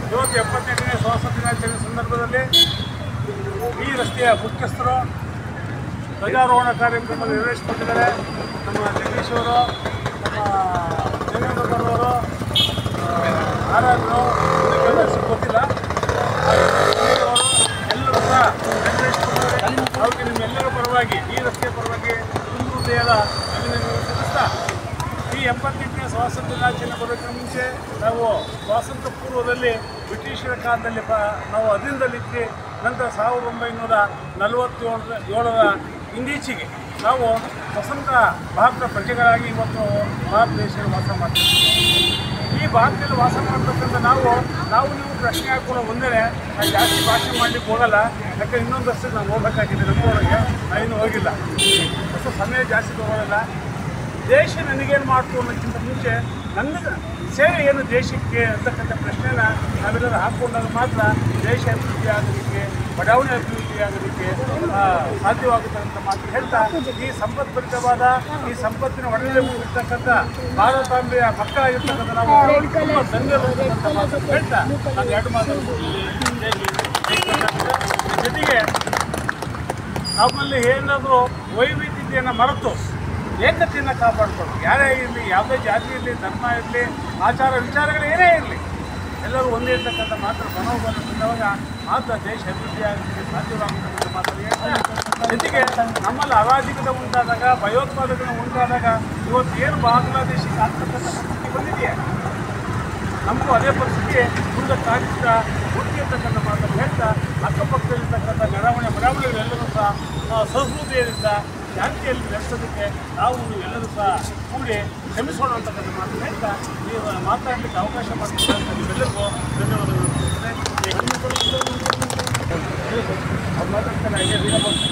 ಇವತ್ತು 78ನೇ ಸ್ವಾತಂತ್ರ್ಯ ದಿನಾಚರಣೆ ಸಂದರ್ಭದಲ್ಲಿ ಈ ರಸ್ತೆಯ ಮುಖ್ಯಸ್ಥರು ಧ್ವಜಾರೋಹಣ ಕಾರ್ಯಕ್ರಮ ನಿರ್ವಹಿಸಿಕೊಂಡಿದ್ದಾರೆ. ನಮ್ಮ ಜಗದೀಶ್ ಅವರು, ನಮ್ಮ ದೇವೇಂದ್ರಗೌಡವರು, ಆರಾಧರು ಗೊತ್ತಿಲ್ಲ, ಎಲ್ಲರೂ ಸಹ ನಿರ್ವಹಿಸಿಕೊಂಡಿದ್ದಾರೆ. ಅವ್ರಿಗೆ ನಿಮ್ಮೆಲ್ಲರ ಪರವಾಗಿ, ಈ ರಸ್ತೆಯ ಪರವಾಗಿ ತುಂಬ ಹೃದಯದ ಅಭಿನಂದನೆ ಸಲ್ಲಿಸ್ತಾ, ಈ 78ನೇ ಸ್ವಾತಂತ್ರ್ಯ ದಿನಾಚರಣೆ ಬರೋದಕ್ಕೆ ಮುಂಚೆ ನಾವು ಸ್ವಾತಂತ್ರ್ಯ ಪೂರ್ವದಲ್ಲಿ ಬ್ರಿಟಿಷರ ಕಾಲದಲ್ಲಿ ನಾವು ಅಧೀನದಲ್ಲಿದ್ದು, ನಂತರ 1947ರ ಇಂದೀಚೆಗೆ ನಾವು ಸ್ವತಂತ್ರ ಭಾರತದ ಪ್ರಜೆಗಳಾಗಿ ಇವತ್ತು ಭಾರತ ದೇಶದಲ್ಲಿ ವಾಸ ಮಾಡ್ತೀವಿ. ಈ ಭಾರತದಲ್ಲಿ ವಾಸ ಮಾಡ್ತಕ್ಕಂಥ ನಾವು ನೀವು ಪ್ರಶ್ನೆ ಹಾಕೊಳ್ಳೋ ಒಂದೇ, ನಾನು ಜಾಸ್ತಿ ಭಾಷೆ ಮಾಡಲಿಕ್ಕೆ ಹೋಗಲ್ಲ, ಯಾಕಂದರೆ ಇನ್ನೊಂದು ವರ್ಷಕ್ಕೆ ನಾನು ಹೋಗಬೇಕಾಗಿದೆ. ನಮ್ಮೊಳಗೆ ನಾವಿನ್ನೂ ಹೋಗಿಲ್ಲ, ಹೊಸ ಸಮಯ ಜಾಸ್ತಿ ತಗೊಳ್ಳಲ್ಲ. ದೇಶ ನನಗೇನು ಮಾಡ್ತು ಅನ್ನೋಕ್ಕಿಂತ ಮುಂಚೆ ನನ್ನ ಸೇವೆ ಏನು ದೇಶಕ್ಕೆ ಅಂತಕ್ಕಂಥ ಪ್ರಶ್ನೆನ ನಾವೆಲ್ಲರೂ ಹಾಕ್ಕೊಂಡಾಗ ಮಾತ್ರ ದೇಶ ಅಭಿವೃದ್ಧಿ ಆಗೋದಕ್ಕೆ, ಬಡಾವಣೆ ಅಭಿವೃದ್ಧಿ ಆಗೋದಕ್ಕೆ ಸಾಧ್ಯವಾಗುತ್ತೆ ಅಂತ ಮಾತು ಹೇಳ್ತಾ, ಈ ಸಂಪತ್ಭರಿತವಾದ ಈ ಸಂಪತ್ತಿನ ಒಡನೆ ಇರ್ತಕ್ಕಂಥ ಭಾರತಾಂಬೆಯ ಮಕ್ಕಳಾಗಿರ್ತಕ್ಕಂಥ ನಾವು ತುಂಬ ಧನ್ಯರು ಅಂತ ಮಾತು ಹೇಳ್ತಾ ನಾನು 2 ಮಾತು ಜೊತೆಗೆ ನಮ್ಮಲ್ಲಿ ಏನಾದರೂ ವೈವಿಧ್ಯತೆಯನ್ನು ಮರೆತು ಏಕತೆಯನ್ನು ಕಾಪಾಡಿಕೊಂಡು, ಯಾರೇ ಇರಲಿ, ಯಾವುದೇ ಜಾತಿ ಇರಲಿ, ಧರ್ಮ ಇರಲಿ, ಆಚಾರ ವಿಚಾರಗಳು ಏನೇ ಇರಲಿ, ಎಲ್ಲರೂ ಒಂದೇ ಇರ್ತಕ್ಕಂಥ ಮಾತ್ರ ಮನೋಬಲ ಬಂದವಾಗ ಮಾತ್ರ ದೇಶ ಅಭಿವೃದ್ಧಿ ಆಗಲಿಕ್ಕೆ ಸಾಧ್ಯವಾಗುತ್ತದೆ ಮಾತ್ರ ಹೇಳ್ತಾರೆ. ಜೊತೆಗೆ ನಮ್ಮಲ್ಲಿ ಅರಾಜಕತೆ ಉಂಟಾದಾಗ, ಭಯೋತ್ಪಾದಕತೆ ಉಂಟಾದಾಗ ಇವತ್ತು ಏನು ಬಾಂಗ್ಲಾದೇಶಕ್ಕೆ ಆಗ್ತಕ್ಕಂಥ ಪರಿಸ್ಥಿತಿ ಬಂದಿದೆಯಾ, ನಮಗೂ ಅದೇ ಪರಿಸ್ಥಿತಿ ಮುಂದೆ ಕಾಣಿಸ್ತಾ ಹುಟ್ಟಿರ್ತಕ್ಕಂಥ ಮಾತನ್ನು ಹೇಳ್ತಾ, ಅಕ್ಕಪಕ್ಕದಲ್ಲಿರ್ತಕ್ಕಂಥ ಬಡಾವಣೆಗಳೆಲ್ಲರೂ ಸಹ ಸಹೃದಯದಿಂದ ಶಾಂತಿಯಲ್ಲಿ ನಡೆಸೋದಕ್ಕೆ ನಾವು ಎಲ್ಲರೂ ಸಹ ಕೂಡಿ ಶ್ರಮಿಸೋಣ ಅಂತಕ್ಕಂಥ ಮಾತು ಹೇಳ್ತಾ, ನೀವು ಮಾತಾಡಲಿಕ್ಕೆ ಅವಕಾಶ ಮಾಡಿಕೊಡ್ತಾ ನೀವೆಲ್ಲರಿಗೂ ಧನ್ಯವಾದಗಳು.